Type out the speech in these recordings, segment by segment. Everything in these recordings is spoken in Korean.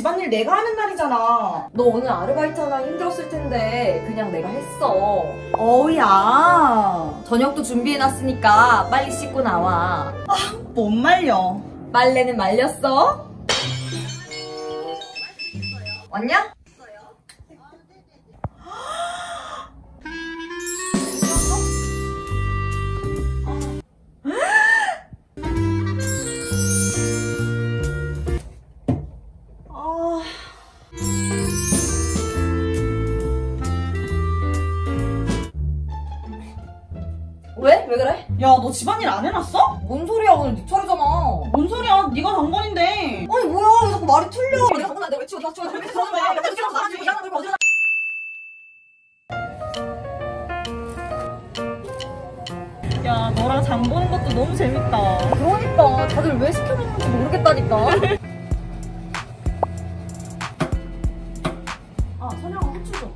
집안일 내가 하는 날이잖아. 너 오늘 아르바이트 하나 힘들었을 텐데 그냥 내가 했어. 어우야. 저녁도 준비해놨으니까 빨리 씻고 나와. 못 말려. 빨래는 말렸어? 왔냐? 왜? 왜 그래? 야, 너 집안일 안 해놨어? 뭔 소리야, 오늘 네 차례잖아. 뭔 소리야? 네가 당번인데. 아니 뭐야, 왜 자꾸 말이 틀려. 내가 당근한데 왜 치워, 다 치워. 왜 치워, 야, 너랑 장 보는 것도 너무 재밌다. 그러니까 다들 왜 시켜먹는지 모르겠다니까. 아, 선영아, 후추 좀.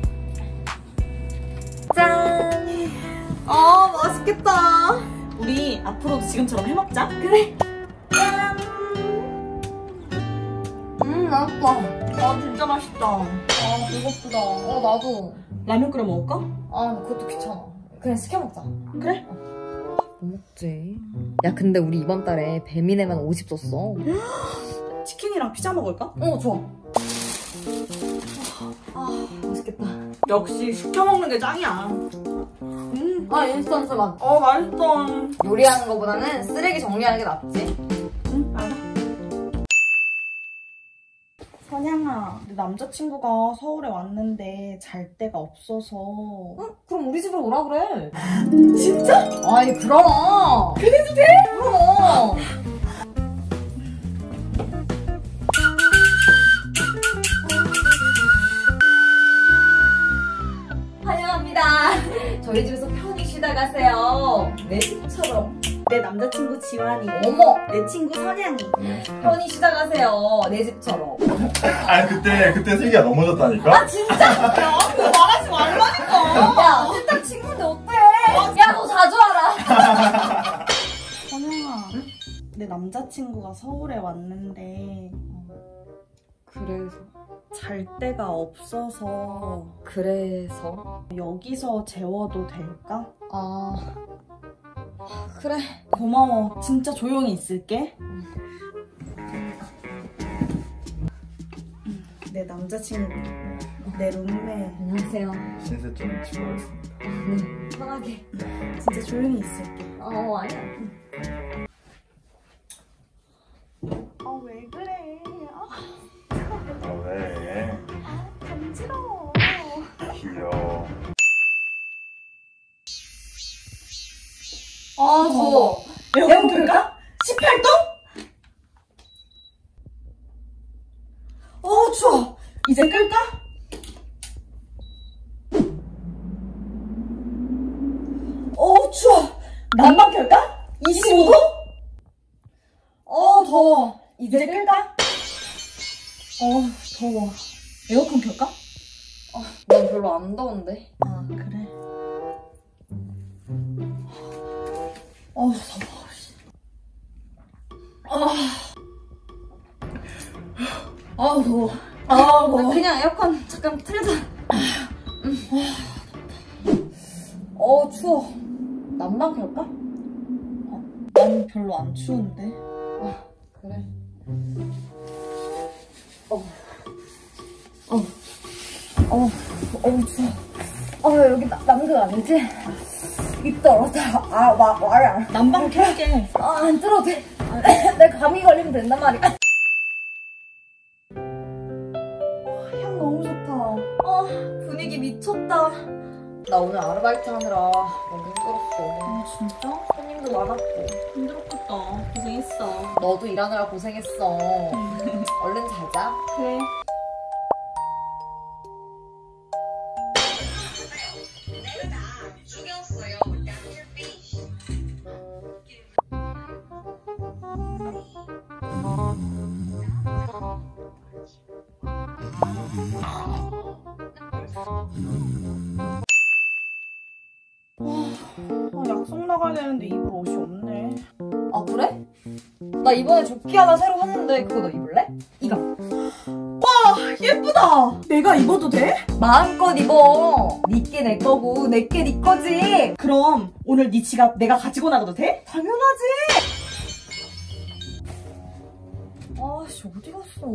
짠. 아, 맛있겠다. 우리 앞으로도 지금처럼 해먹자. 그래. 짠. 맛있다. 아, 진짜 맛있다. 아, 배고프다. 나도. 라면 끓여 먹을까? 아, 그것도 귀찮아. 그냥 시켜 먹자. 그래? 뭐 먹지? 야, 근데 우리 이번 달에 배민에만 50 썼어. 치킨이랑 피자 먹을까? 좋아. 맛있겠다. 역시 시켜 먹는 게 짱이야. 인스턴트 맛. 맛있어. 요리하는 거보다는 쓰레기 정리하는 게 낫지. 응, 알아. 선양아, 내 남자친구가 서울에 왔는데 잘 데가 없어서. 그럼 우리 집으로 오라 그래. 진짜? 아이, 그럼. 그래도 돼? 그럼. 환영합니다. 저희 집에서 편히 쉬다 가세요. 내 집처럼. 내 남자친구 지환이. 어머, 내 친구 선양이. 편히 쉬다 가세요. 내 집처럼. 아 그때 슬기가 넘어졌다니까? 아, 진짜? 야, 그거 말하지 말라니까. 야, 세탁 친구인데 어때? 야, 너 자주 와라. 선양아, 내 남자친구가 서울에 왔는데 그래서? 잘 데가 없어서 그래서? 여기서 재워도 될까? 그래. 고마워. 진짜 조용히 있을게. 내 남자친구, 내 룸메. 안녕하세요. 신세점을 치고하겠습니다. 네, 편하게. 진짜 조용히 있을게. 아니야. 왜 그래? 아 왜? 간지러워. 귀여워. 더워. 에어컨 끌까? 18도? 추워. 이제 끌까? 추워. 난방 켤까? 25도? 더워. 이제 끌까? 더워. 에어컨 켤까? 난 별로 안 더운데. 그래. 더워. 더워. 그냥 에어컨 잠깐 틀자. 추워. 난방 켤까? 난 별로 안 추운데. 그래. 추워. 여기 남극 아니지? 입 떨어져. 말야. 난방 켤게. 안 들어도 돼. 내 감기 걸리면 된단 말이야. 향 너무 좋다. 분위기 미쳤다. 나 오늘 아르바이트 하느라 너무 힘들었어. 진짜? 손님도 많았고. 힘들었겠다. 고생했어. 너도 일하느라 고생했어. 얼른 자자. 그래. 약속 나가야 되는데 입을 옷이 없네. 그래? 나 이번에 조끼 하나 새로 샀는데 그거 너 입을래? 이거. 뭐야? 내가 입어도 돼? 마음껏 입어. 니께 내 거고 내께 니 거지. 그럼 오늘 네 지갑 내가 가지고 나가도 돼? 당연하지. 아씨 어디 갔어?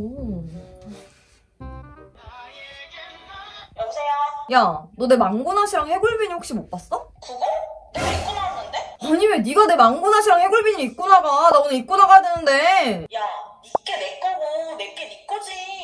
여보세요? 야, 너 내 망고나시랑 해골빈이 혹시 못 봤어? 그거? 내가 입고 나왔는데? 아니 왜 네가 내 망고나시랑 해골빈이 입고 나가? 나 오늘 입고 나가야 되는데. 야, 니께 내 거고 내게 니 거지.